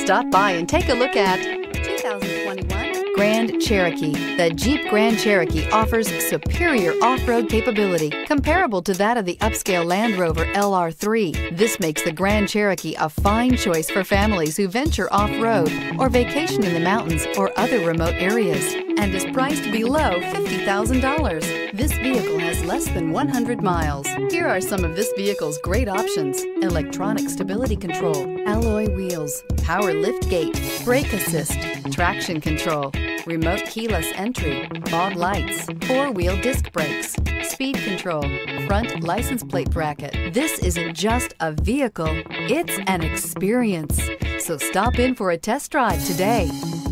Stop by and take a look at 2021 Grand Cherokee. The Jeep Grand Cherokee offers superior off-road capability comparable to that of the upscale Land Rover LR3. This makes the Grand Cherokee a fine choice for families who venture off-road or vacation in the mountains or other remote areas, and is priced below $50,000. This vehicle has less than 100 miles. Here are some of this vehicle's great options: electronic stability control, alloy wheels, power lift gate, brake assist, traction control, remote keyless entry, fog lights, four-wheel disc brakes, speed control, front license plate bracket. This isn't just a vehicle, it's an experience. So stop in for a test drive today.